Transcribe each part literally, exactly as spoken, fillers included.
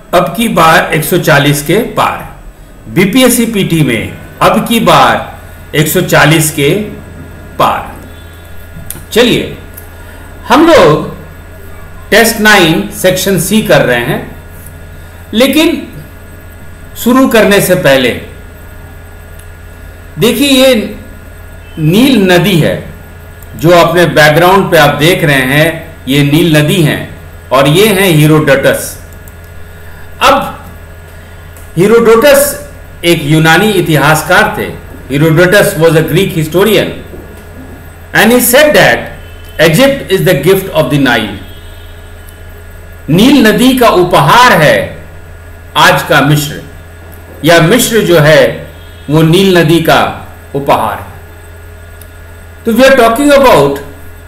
अब की बार एक सौ चालीस के पार। बीपीएससी पीटी में अब की बार एक सौ चालीस के पार। चलिए हम लोग टेस्ट नाइन सेक्शन सी कर रहे हैं, लेकिन शुरू करने से पहले देखिए ये नील नदी है जो अपने बैकग्राउंड पे आप देख रहे हैं, ये नील नदी है और ये हैं हीरोडोटस। अब हीरोडोटस एक यूनानी इतिहासकार थे। Herodotus was a Greek historian and he said that Egypt is the gift of the Nile. नील नदी का उपहार है आज का मिस्र, या मिस्र जो है वो नील नदी का उपहार है। तो we are talking about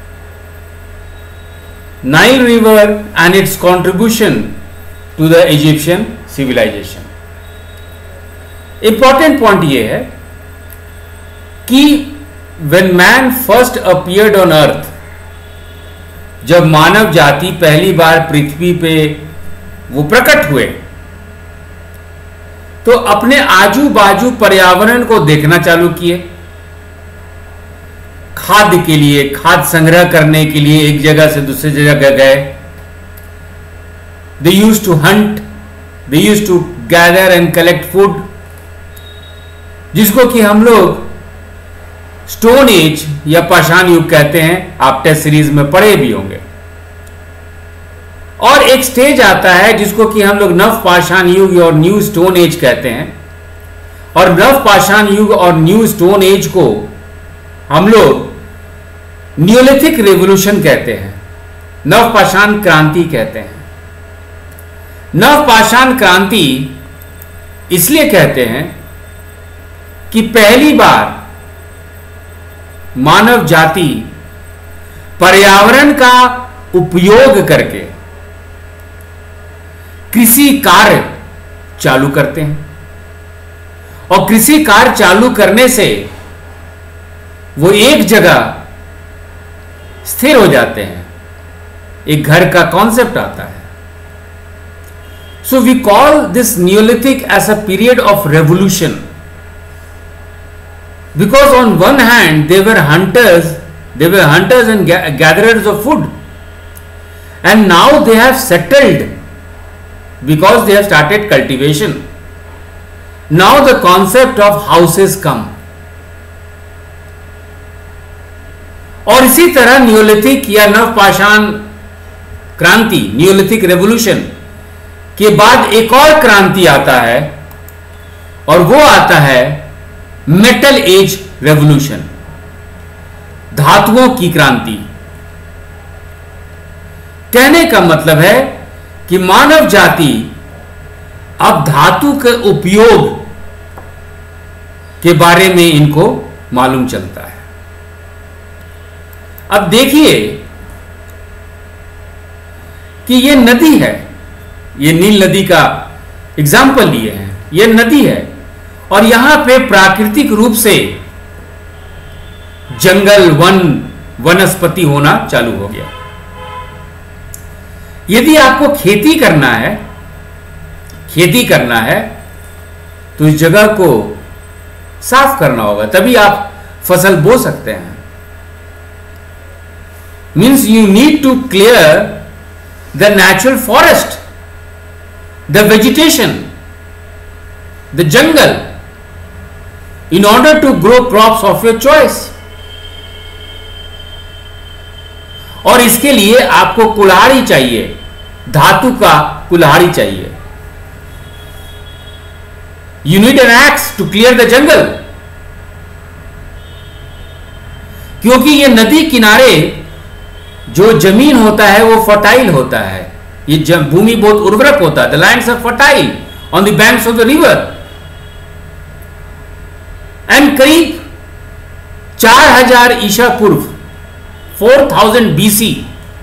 Nile river and its contribution to the Egyptian civilisation. Important point ये है कि when man first appeared on earth, जब मानव जाति पहली बार पृथ्वी पे वो प्रकट हुए, तो अपने आजू बाजू पर्यावरण को देखना चालू किए। खाद्य के लिए, खाद्य संग्रह करने के लिए एक जगह से दूसरी जगह गए। They used to hunt, they used to gather and collect food, जिसको कि हम लोग स्टोन एज या पाषाण युग कहते हैं। आप टेस्ट सीरीज में पढ़े भी होंगे। और एक स्टेज आता है जिसको कि हम लोग नव पाषाण युग और न्यू स्टोन एज कहते हैं। और नव पाषाण युग और न्यू स्टोन एज को हम लोग न्यूलिथिक रेवोल्यूशन कहते हैं, नव पाषाण क्रांति कहते हैं। नव पाषाण क्रांति इसलिए कहते हैं कि पहली बार मानव जाति पर्यावरण का उपयोग करके कृषि कार्य चालू करते हैं, और कृषि कार्य चालू करने से वो एक जगह स्थिर हो जाते हैं। एक घर का कॉन्सेप्ट आता है। So we call this Neolithic age a period of revolution, because on one hand they were hunters, they were hunters and gatherers of food, and now they have settled because they have started cultivation. Now the concept of houses come. और इसी तरह Neolithic या नवपाषाण क्रांति, Neolithic revolution के बाद एक और क्रांति आता है, और वो आता है मेटल एज रेवोल्यूशन, धातुओं की क्रांति। कहने का मतलब है कि मानव जाति अब धातु के उपयोग के बारे में इनको मालूम चलता है। अब देखिए कि ये नदी है, ये नील नदी का एग्जाम्पल लिए हैं। ये नदी है और यहां पे प्राकृतिक रूप से जंगल, वन, वनस्पति होना चालू हो गया। यदि आपको खेती करना है, खेती करना है तो इस जगह को साफ करना होगा, तभी आप फसल बो सकते हैं। Means you need to clear the natural forest, the vegetation, the jungle, in order to grow crops of your choice. और इसके लिए आपको कुल्हाड़ी चाहिए, धातु का कुल्हाड़ी चाहिए। You need an axe to clear the jungle. क्योंकि ये नदी किनारे जो जमीन होता है वो फर्टाइल होता है, ये भूमि बहुत उर्वरक होता है। The lands are fertile on the banks of the river. And करीब चार हजार ईसा पूर्व, four thousand BC,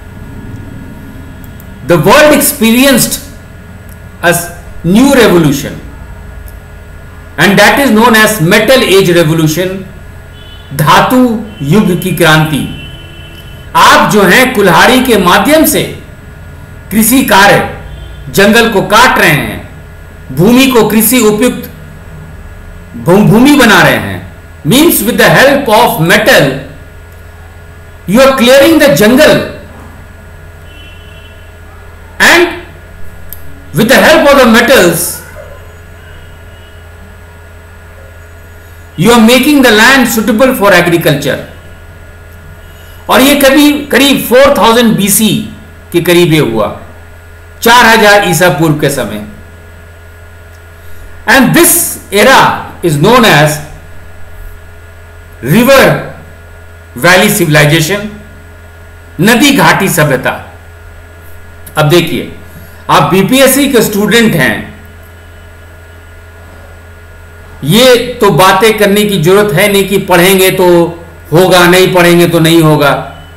the world experienced a new revolution and that is known as metal age revolution, धातु युग की क्रांति। आप जो हैं कुल्हाड़ी के माध्यम से कृषि कार्य जंगल को काट रहे हैं, भूमि को कृषि उपयुक्त भूमि बना रहे हैं, means with the help of metal you are clearing the jungle and with the help of the metals you are making the land suitable for agriculture. और ये कभी करीब फोर थाउजेंड बीसी के करीब ये हुआ, चार हजार ईसा पूर्व के समय। And this era is known as river valley civilisation, नदी घाटी सभ्यता। अब देखिए, आप बीपीएससी के स्टूडेंट हैं, ये तो बातें करने की जरूरत है नहीं कि पढ़ेंगे तो होगा, नहीं पढ़ेंगे तो नहीं होगा।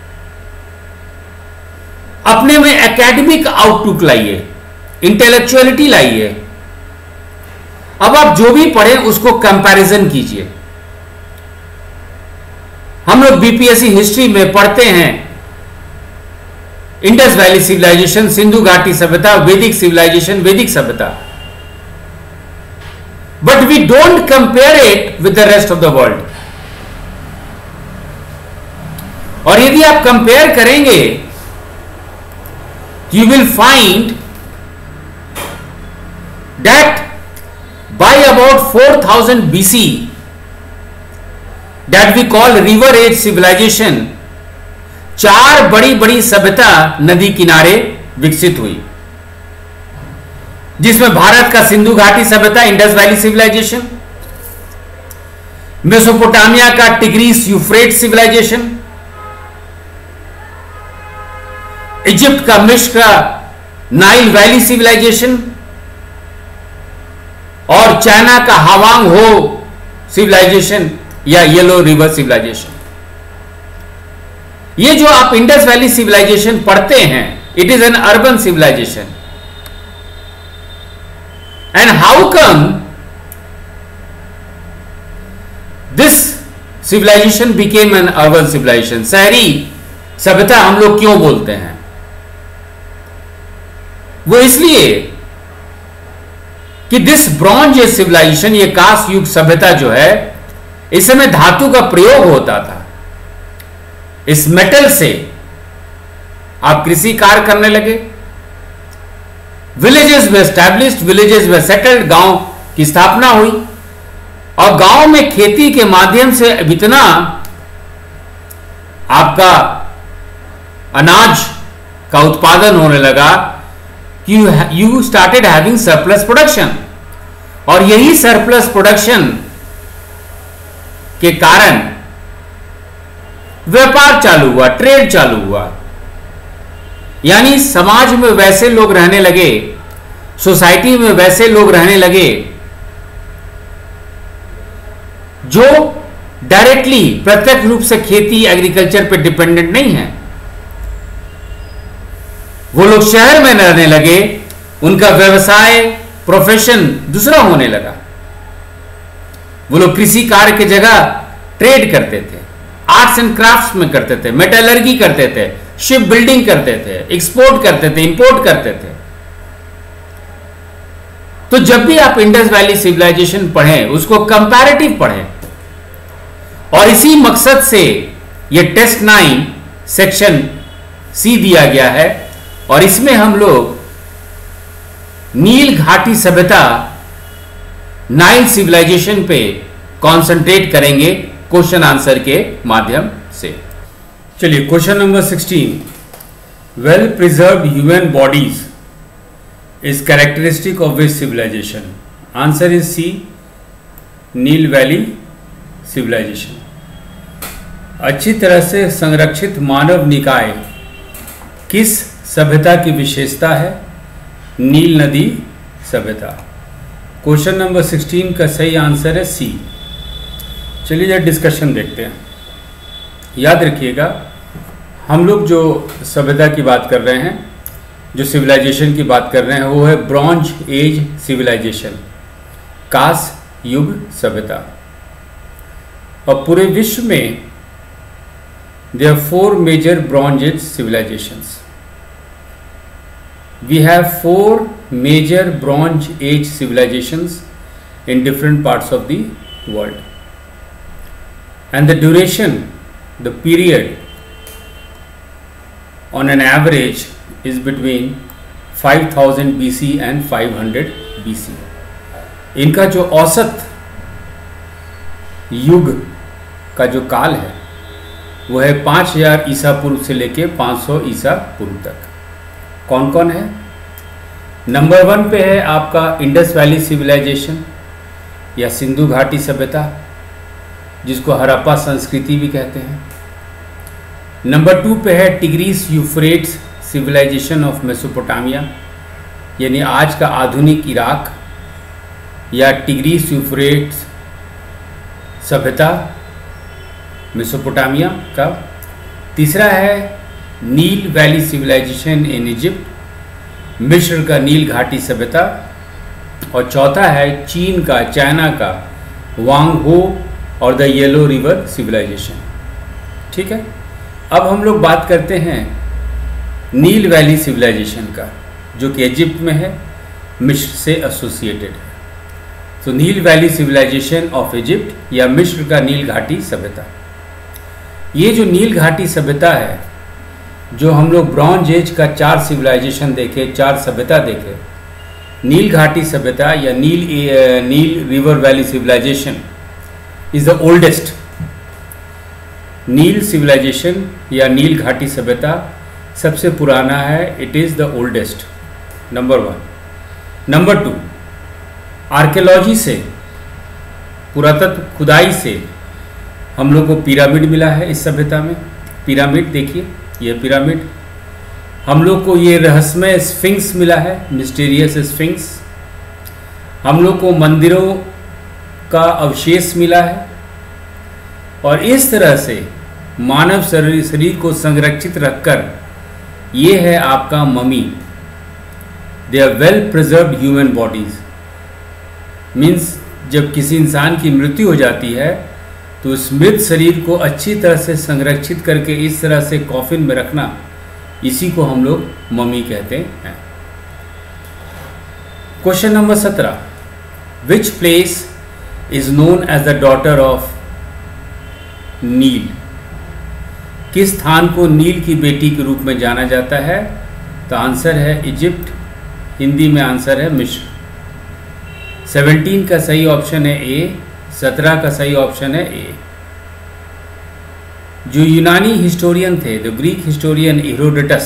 अपने में एकेडमिक आउटलुक लाइए, इंटेलेक्चुअलिटी लाइए। अब आप जो भी पढ़ें उसको कंपैरिजन कीजिए। हम लोग बीपीएससी हिस्ट्री में पढ़ते हैं इंडस वैली सिविलाइजेशन, सिंधु घाटी सभ्यता, वैदिक सिविलाइजेशन, वैदिक सभ्यता, but we don't compare it with the rest of the world. और यदि आप कंपेयर करेंगे, you will find that by about four thousand B C that we call river age civilization, चार बड़ी बड़ी सभ्यता नदी किनारे विकसित हुई, जिसमें भारत का सिंधु घाटी सभ्यता, इंडस वैली सिविलाइजेशन, मेसोपोटामिया का टिग्रीस यूफ्रेट सिविलाइजेशन, इजिप्ट का मिस्र का नाइल वैली सिविलाइजेशन और चाइना का हावांग हो सिविलाइजेशन या येलो रिवर सिविलाइजेशन। ये जो आप इंडस वैली सिविलाइजेशन पढ़ते हैं, it is an urban civilisation. And how come this civilisation became an urban civilisation? शहरी सभ्यता हम लोग क्यों बोलते हैं? वो इसलिए कि दिस ब्रॉन्ज एज सिविलाइजेशन, ये कांस्य युग सभ्यता जो है, इस समय धातु का प्रयोग होता था। इस मेटल से आप कृषि कार्य करने लगे, विलेजेस में एस्टैब्लिश्ड, विलेजेस में सेटल्ड, गांव की स्थापना हुई और गांव में खेती के माध्यम से इतना आपका अनाज का उत्पादन होने लगा कि you started having surplus production. और यही सरप्लस प्रोडक्शन के कारण व्यापार चालू हुआ, ट्रेड चालू हुआ। यानी समाज में वैसे लोग रहने लगे, सोसाइटी में वैसे लोग रहने लगे जो डायरेक्टली, प्रत्यक्ष रूप से खेती एग्रीकल्चर पे डिपेंडेंट नहीं है। वो लोग शहर में रहने लगे, उनका व्यवसाय, प्रोफेशन दूसरा होने लगा। वो लोग कृषि कार्य की जगह ट्रेड करते थे, आर्ट्स एंड क्राफ्ट्स में करते थे, मेटलर्जी करते थे, शिप बिल्डिंग करते थे, एक्सपोर्ट करते थे, इंपोर्ट करते थे। तो जब भी आप इंडस वैली सिविलाइजेशन पढ़ें, उसको कंपैरेटिव पढ़ें। और इसी मकसद से ये टेस्ट नाइन सेक्शन सी दिया गया है और इसमें हम लोग नील घाटी सभ्यता, नाइल सिविलाइजेशन पे कंसंट्रेट करेंगे क्वेश्चन आंसर के माध्यम से। चलिए question number sixteen, well preserved human bodies is characteristic of which civilisation? Answer is C, नील वैली सिविलाइजेशन। अच्छी तरह से संरक्षित मानव निकाय किस सभ्यता की विशेषता है? नील नदी सभ्यता। क्वेश्चन नंबर सिक्सटीन का सही आंसर है सी। चलिए जरा डिस्कशन देखते हैं। याद रखिएगा, हम लोग जो सभ्यता की बात कर रहे हैं, जो सिविलाइजेशन की बात कर रहे हैं, वो है ब्रॉन्ज एज सिविलाइजेशन, कांस्य युग सभ्यता। और पूरे विश्व में there are four major bronze age civilisations. we have four major Bronze Age civilizations in different parts of the world, and the duration, the period on an average is between five thousand B C and five hundred B C. इनका जो औसत युग का जो काल है वो है पाँच हजार ईसा पूर्व से लेके पाँच सौ ईसा पूर्व तक। कौन कौन है? नंबर वन पे है आपका इंडस वैली सिविलाइजेशन या सिंधु घाटी सभ्यता, जिसको हड़प्पा संस्कृति भी कहते हैं। नंबर टू पे है Tigris Euphrates civilisation of Mesopotamia, यानी आज का आधुनिक इराक या टिग्रीस यूफ्रेट्स सभ्यता मेसोपोटामिया का। तीसरा है नील वैली सिविलाइजेशन इन इजिप्ट, मिस्र का नील घाटी सभ्यता। और चौथा है चीन का, चाइना का वांग हो और द येलो रिवर सिविलाइजेशन। ठीक है, अब हम लोग बात करते हैं नील वैली सिविलाइजेशन का, जो कि इजिप्ट में है, मिस्र से एसोसिएटेड है। तो नील वैली सिविलाइजेशन ऑफ इजिप्ट या मिस्र का नील घाटी सभ्यता। ये जो नील घाटी सभ्यता है, जो हम लोग ब्रॉन्ज एज का चार सिविलाइजेशन देखे, चार सभ्यता देखे, नील घाटी सभ्यता या नील नील river valley civilisation is the oldest. नील सिविलाइजेशन या नील घाटी सभ्यता सबसे पुराना है, it is the oldest, number one. Number two, archaeology से, पुरातत्व खुदाई से हम लोग को पिरामिड मिला है इस सभ्यता में। पिरामिड देखिए, ये पिरामिड। हम लोग को ये रहस्यमय स्फिंक्स मिला है, मिस्टीरियस स्फिंक्स। हम लोग को मंदिरों का अवशेष मिला है। और इस तरह से मानव शरीर शरीर को संरक्षित रखकर ये है आपका mummy. They are well preserved human bodies. Means जब किसी इंसान की मृत्यु हो जाती है तो उस मृत शरीर को अच्छी तरह से संरक्षित करके इस तरह से कॉफिन में रखना, इसी को हम लोग ममी कहते हैं। क्वेश्चन नंबर सत्रह, which place is known as the daughter of नील? किस स्थान को नील की बेटी के रूप में जाना जाता है? तो आंसर है इजिप्ट, हिंदी में आंसर है मिस्र। सत्रह का सही ऑप्शन है ए, सत्रह का सही ऑप्शन है ए। जो यूनानी हिस्टोरियन थे, द ग्रीक हिस्टोरियन हेरोडोटस,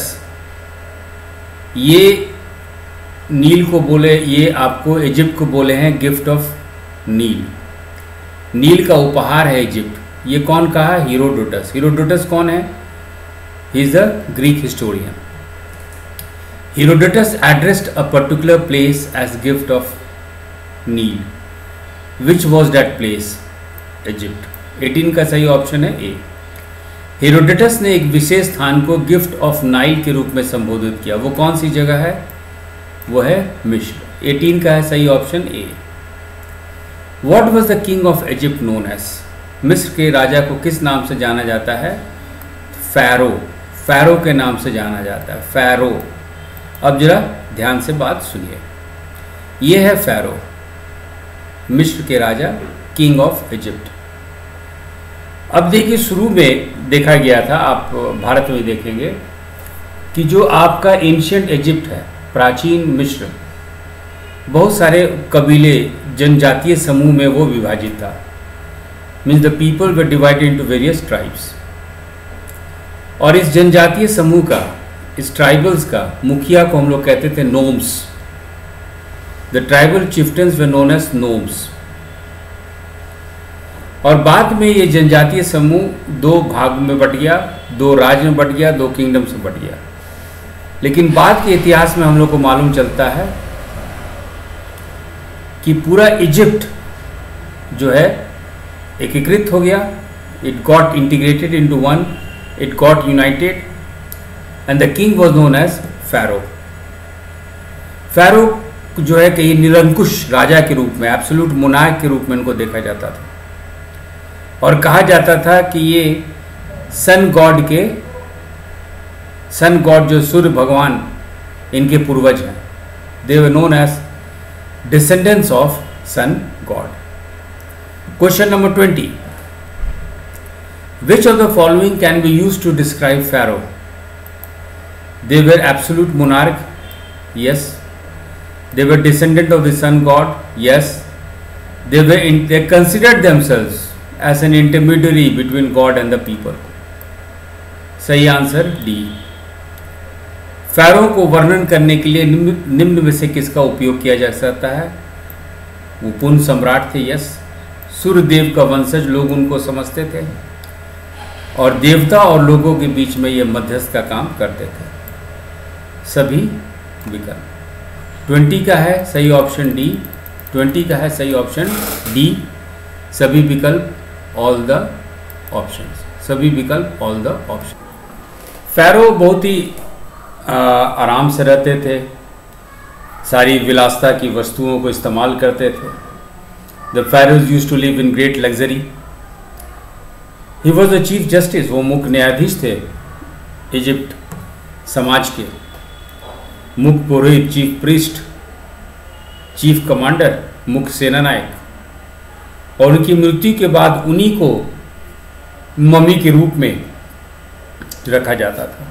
ये नील को बोले, ये आपको इजिप्ट को बोले हैं गिफ्ट ऑफ नील। नील का उपहार है इजिप्ट। ये कौन कहा? हेरोडोटस। हेरोडोटस कौन है? He is a Greek historian. Herodotus addressed a particular place as gift of नील। Which was that place? Egypt. अठारह का सही ऑप्शन है ए। हेरोडोटस ने एक विशेष स्थान को गिफ्ट ऑफ नाइल के रूप में संबोधित किया। वो कौन सी जगह है? वो है मिस्र। अठारह का है सही option A. What was the king of Egypt known as? मिस्र के राजा को किस नाम से जाना जाता है? फैरो। फैरो के नाम से जाना जाता है, फैरो। अब जरा ध्यान से बात सुनिए। ये है फैरो, मिस्र के राजा, किंग ऑफ इजिप्ट। अब देखिए, शुरू में देखा गया था, आप भारत में देखेंगे कि जो आपका एंशिएंट इजिप्ट है, प्राचीन मिस्र, बहुत सारे कबीले, जनजातीय समूह में वो विभाजित था। Means the people were divided into various tribes. और इस जनजातीय समूह का, इस ट्राइबल्स का मुखिया को हम लोग कहते थे nomes. The tribal chieftains were known as nomes. और बाद में ये जनजातीय समूह दो भाग में बट गया, दो राज्य में बट गया, दो किंगडम से बट गया। लेकिन बाद के इतिहास में हम लोग को मालूम चलता है कि पूरा इजिप्ट जो है एकीकृत हो गया। It got integrated into one, it got united, and the king was known as Pharaoh. Pharaoh जो है कहीं निरंकुश राजा के रूप में, एब्सोल्यूट मोनार्क के रूप में इनको देखा जाता था। और कहा जाता था कि ये सन गॉड के, सन गॉड जो सूर्य भगवान इनके पूर्वज हैं। They were known as descendants of sun god. Question number twenty, which of the following can be use to describe Pharaoh? They were absolute monarch, yes. They were descendant of the sun god, yes. They were in, they considered themselves as an intermediary between God and the people. सही answer D. Pharaoh को वर्णन करने के लिए निम्न निम्न में से किसका उपयोग किया जा सकता है? वो पूर्ण सम्राट थे, यस। सूर्यदेव का वंशज लोग उनको समझते थे और देवता और लोगों के बीच में ये मध्यस्थ का काम करते थे। सभी विकल्प। ट्वेंटी का है सही ऑप्शन डी। ट्वेंटी का है सही ऑप्शन डी। सभी विकल्प ऑल द ऑप्शंस। सभी विकल्प ऑल द ऑप्शन। फैरो बहुत ही आ, आराम से रहते थे, सारी विलासता की वस्तुओं को इस्तेमाल करते थे। The pharaohs used to live in great luxury. He was the chief justice, वो मुख्य न्यायाधीश थे इजिप्ट समाज के। मुख्य पुरोहित, चीफ प्रीस्ट, चीफ कमांडर, मुख्य सेनानायक। और उनकी मृत्यु के बाद उन्हीं को मम्मी के रूप में रखा जाता था।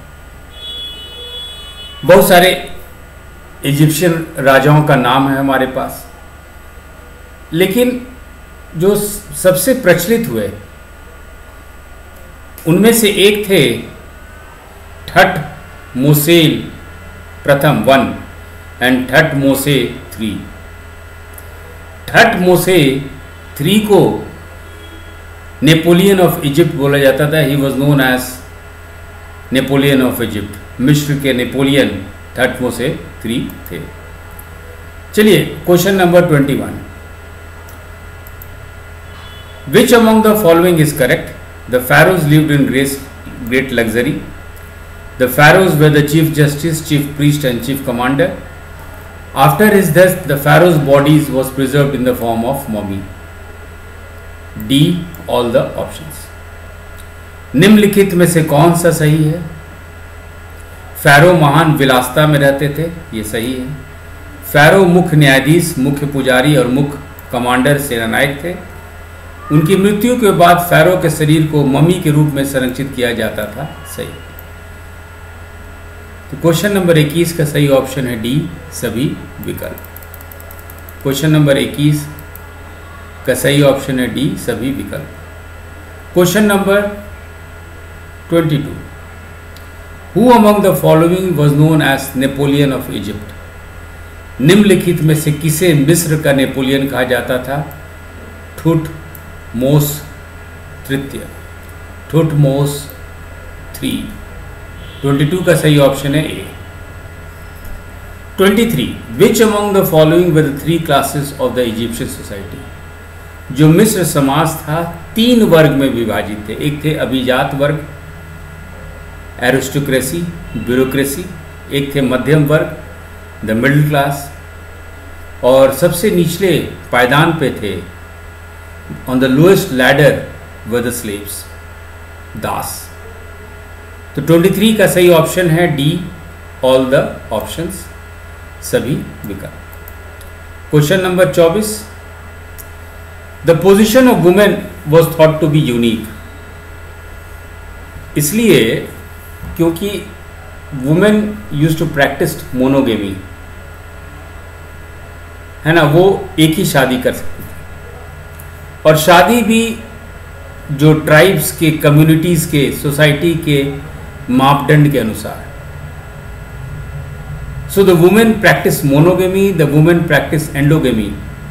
बहुत सारे इजिप्शियन राजाओं का नाम है हमारे पास, लेकिन जो सबसे प्रचलित हुए उनमें से एक थे ठट मोसेल प्रथम one and Thutmose three. Thutmose three को नेपोलियन ऑफ इजिप्ट बोला जाता था। He was known as Napoleon of Egypt. मिस्र के नेपोलियन ठट मोसे थ्री थे। चलिए question number twenty one, which among the following is correct? The pharaohs lived in great, great luxury. The pharaohs were the chief justice, chief priest and chief commander. After his death, the pharaoh's bodies was preserved in the form of mummy. D, all the options. निम्नलिखित में से कौन सा सही है? Pharaoh महान विलासता में रहते थे, ये सही है। फैरो मुख्य न्यायाधीश, मुख्य पुजारी और मुख्य कमांडर सेनानायक थे। उनकी मृत्यु के बाद फैरो के शरीर को मम्मी के रूप में संरक्षित किया जाता था, सही। तो क्वेश्चन नंबर इक्कीस का सही ऑप्शन है डी, सभी विकल्प। क्वेश्चन नंबर इक्कीस का सही ऑप्शन है डी, सभी विकल्प। Question number twenty two, who among the following was known as Napoleon of Egypt? निम्नलिखित में से किसे मिस्र का नेपोलियन कहा जाता था? ठुट मोस तृतीय, ठुटमोस थ्री। ट्वेंटी टू का सही ऑप्शन है A. Twenty three, which among the following with three classes of the Egyptian society? जो मिस्र समाज था तीन वर्ग में विभाजित थे। एक थे अभिजात वर्ग, एरिस्टोक्रेसी, ब्यूरोक्रेसी। एक थे मध्यम वर्ग, द मिडिल क्लास। और सबसे निचले पायदान पे थे, on the lowest ladder were the slaves, दास। तो तेईस का सही ऑप्शन है डी, ऑल द ऑप्शंस, सभी विकल्प। क्वेश्चन नंबर चौबीस, the position of women was thought to be unique. इसलिए क्योंकि women used to practise monogamy, है ना, वो एक ही शादी कर सकती थी और शादी भी जो ट्राइब्स के, कम्युनिटीज के, सोसाइटी के मापदंड के अनुसार। So the women practise monogamy, the women practise endogamy.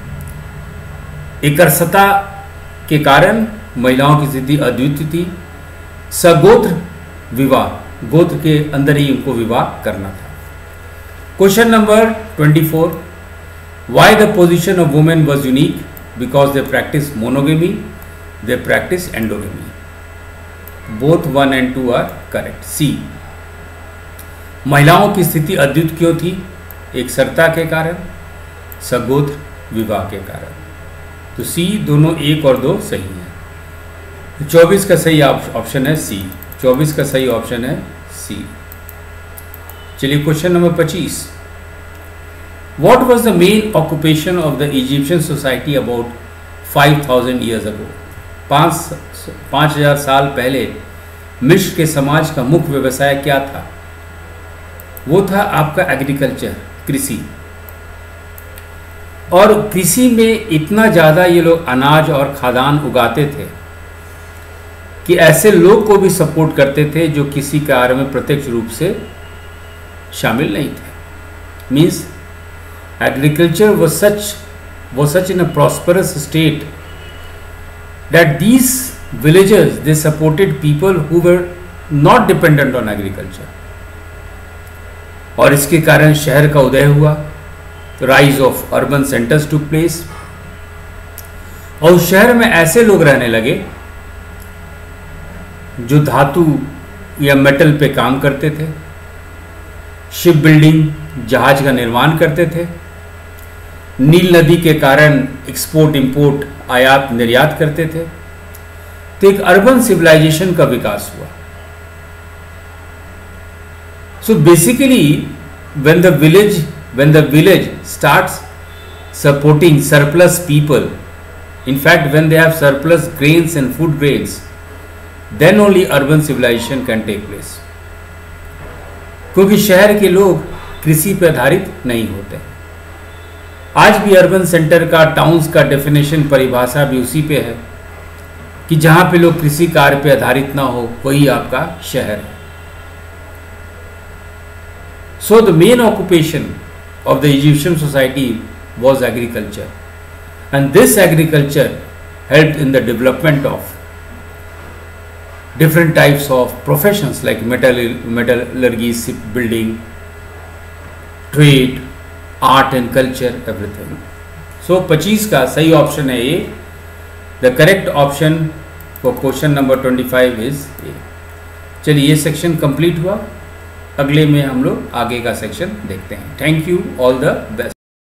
एकरसता के कारण महिलाओं की स्थिति अद्वितीय थी। सगोत्र विवाह, गोत्र के अंदर ही उनको विवाह करना था। Question number twenty four, why the position of women was unique? Because they practise monogamy, they practise endogamy. Both one and two are correct. C, महिलाओं की स्थिति अद्वितीय क्यों थी? एक सरता के कारण, सगोत्र विवाह के कारण। तो सी, दोनों एक और दो सही है। चौबीस का सही ऑप्शन है सी। चौबीस का सही ऑप्शन है सी। चलिए क्वेश्चन नंबर पच्चीस, what was the main occupation of the Egyptian society about five thousand years ago. पाँच पाँच हजार साल पहले मिस्र के समाज का मुख्य व्यवसाय क्या था? वो था आपका एग्रीकल्चर, कृषि। और कृषि में इतना ज़्यादा ये लोग अनाज और खाद्यान्न उगाते थे कि ऐसे लोग को भी सपोर्ट करते थे जो किसी कार्य में प्रत्यक्ष रूप से शामिल नहीं थे। Means agriculture was such was such in a prosperous state that these villagers they supported people who were not dependent on agriculture। और इसके कारण शहर का उदय हुआ, rise of urban centres took place, और उस शहर में ऐसे लोग रहने लगे जो धातु या मेटल पे काम करते थे, शिप बिल्डिंग, जहाज का निर्माण करते थे, नील नदी के कारण एक्सपोर्ट इंपोर्ट आयात निर्यात करते थे। तो एक अर्बन सिविलाइजेशन का विकास हुआ। So basically when the village when the village starts supporting surplus people, in fact when they have surplus grains and food grains, then only urban civilization can take place। क्योंकि शहर के लोग कृषि पर आधारित नहीं होते। आज भी अर्बन सेंटर का, टाउन्स का डेफिनेशन, परिभाषा भी उसी पे है कि जहाँ पे लोग कृषि कार्य पे आधारित ना हो वही आपका शहर है। So the main occupation of the Egyptian society was agriculture, and this agriculture helped in the development of different types of professions like metal metallurgy, shipbuilding, trade, art and culture, everything। so पच्चीस का सही option है A. The correct option for question number twenty five is A. चलिए ये section complete हुआ, अगले में हम लोग आगे का सेक्शन देखते हैं। Thank you, all the best.